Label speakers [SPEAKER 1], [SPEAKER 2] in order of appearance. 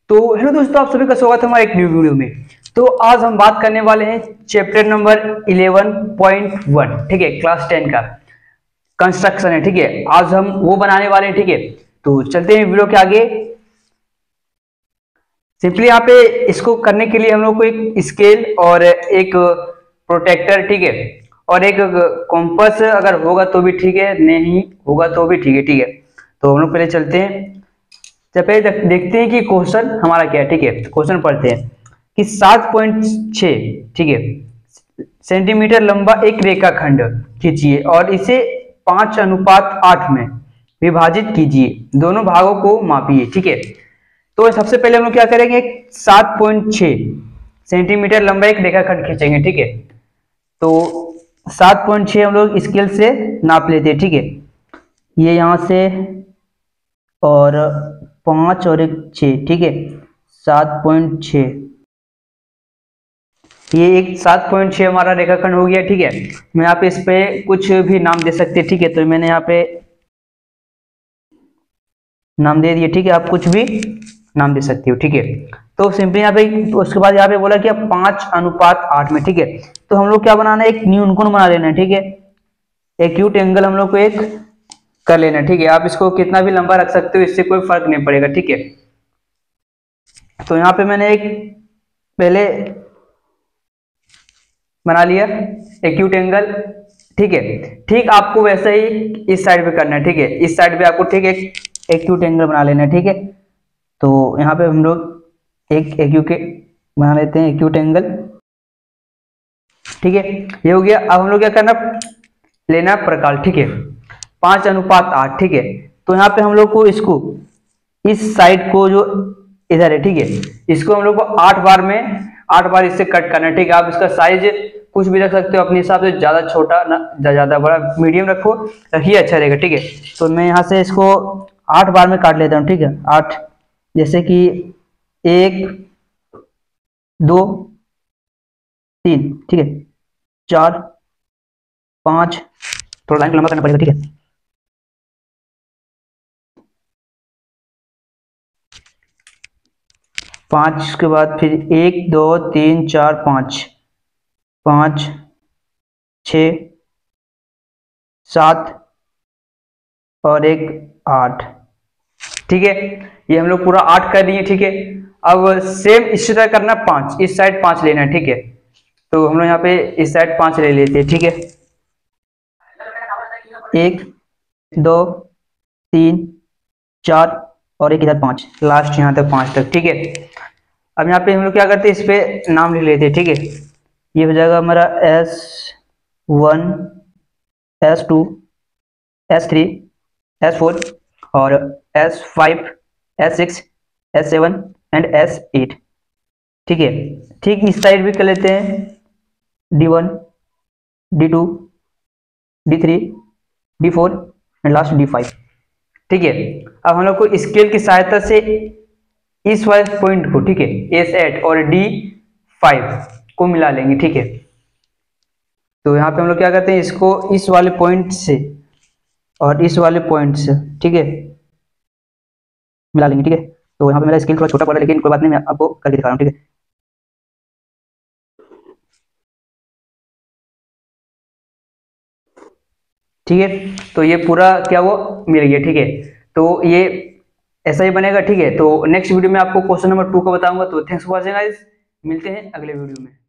[SPEAKER 1] तो हेलो दोस्तों, आप सभी का स्वागत है हमारे एक न्यू वीडियो में। तो आज हम बात करने वाले हैं चैप्टर नंबर 11.1, ठीक है, क्लास 10 का कंस्ट्रक्शन है। ठीक है, आज हम वो बनाने वाले हैं। ठीक है, तो चलते हैं वीडियो के आगे। सिंपली यहाँ पे इसको करने के लिए हम लोग को एक स्केल और एक प्रोटेक्टर, ठीक है, और एक कॉम्पस अगर होगा तो भी ठीक है, नहीं होगा तो भी ठीक है। ठीक है, तो हम लोग पहले चलते हैं, जब पहले देखते हैं कि क्वेश्चन हमारा क्या है। ठीक है, क्वेश्चन पढ़ते हैं कि 7.6, ठीक है, सेंटीमीटर लंबा एक रेखाखंड खींचिए और इसे 5:8 में विभाजित कीजिए, दोनों भागों को मापिए। ठीक है, तो सबसे पहले हम लोग क्या करेंगे, 7.6 सेंटीमीटर लंबा एक रेखाखंड खींचेंगे। ठीक है, तो 7.6 हम लोग स्केल से नाप लेते हैं। ठीक है, ये यहां से और 5 और 1 6, ठीक है, 7.6, ये एक 7.6 हमारा रेखाखंड हो गया। ठीक है, मैं यहाँ पे इस पे कुछ भी नाम दे सकते हैं। ठीक है, तो मैंने यहाँ पे नाम दे दिए। ठीक है, आप कुछ भी नाम दे सकते हो। ठीक है, तो सिंपली यहाँ पे उसके बाद यहाँ पे बोला कि 5:8 में। ठीक है, तो हम लोग क्या बनाना है, एक न्यूनकोण बना लेना है। ठीक है, एक्यूट एंगल हम लोग को एक कर लेना। ठीक है, आप इसको कितना भी लंबा रख सकते हो, इससे कोई फर्क नहीं पड़ेगा। ठीक है, तो यहाँ पे मैंने एक पहले बना लिया एक्यूट एंगल। ठीक है, ठीक आपको वैसे ही इस साइड पे करना है। ठीक है, इस साइड पे आपको ठीक एक एक्यूट एंगल बना लेना है। ठीक है, तो यहाँ पे हम लोग एक एक्यूट बना लेते हैं, एक्यूट एंगल। ठीक है, ये हो गया। अब हम लोग क्या करना, लेना प्रकाल। ठीक है, 5:8। ठीक है, तो यहाँ पे हम लोग को इसको इस साइड को जो इधर है, ठीक है, इसको हम लोग को 8 बार इससे कट करना है। ठीक है, आप इसका साइज कुछ भी रख सकते हो अपने हिसाब से, ज्यादा छोटा ना ज्यादा बड़ा, मीडियम रखो, रखिए, अच्छा रहेगा। ठीक है, तो मैं यहाँ से इसको 8 बार में काट लेता हूँ। ठीक है, 8, जैसे कि 1 2 3, ठीक है, 4 5, थोड़ा लाइन को लंबा करना पड़ेगा। ठीक है, 5 के बाद फिर 1 2 3 4 5, 5 6 7 और 1 8। ठीक है, ये हम लोग पूरा 8 कर दिए। ठीक है, अब सेम इसी तरह करना, 5 इस साइड 5 लेना है। ठीक है, तो हम लोग यहाँ पे इस साइड 5 ले लेते हैं। ठीक है, 1 2 3 4 और एक इधर 5, लास्ट यहाँ तक 5 तक। ठीक है, अब यहाँ पे हम लोग क्या करते हैं, इस पे नाम लिख लेते हैं। ठीक है, ये हो जाएगा हमारा S1 S2 S3 S4 और S5 S6 S7 and S8। ठीक है, ठीक इस साइड भी कर लेते हैं, D1 D2 D3 D4 and last D5। ठीक है, अब हम लोग को स्केल की सहायता से इस वाले पॉइंट को, ठीक है, S8 और D5 को मिला लेंगे। ठीक है, तो यहाँ पे हम लोग क्या करते हैं, इसको इस वाले पॉइंट से और इस वाले पॉइंट से, ठीक है, मिला लेंगे। ठीक है, तो यहाँ पे मेरा स्केल थोड़ा छोटा पड़ा, लेकिन कोई बात नहीं, मैं आपको करके दिखा रहा हूँ। ठीक है, ठीक है, तो ये पूरा क्या वो मिल गया। ठीक है, तो ये ऐसा ही बनेगा। ठीक है, तो नेक्स्ट वीडियो में आपको क्वेश्चन नंबर 2 का बताऊंगा। तो थैंक्स फॉर वॉचिंग गाइस, मिलते हैं अगले वीडियो में।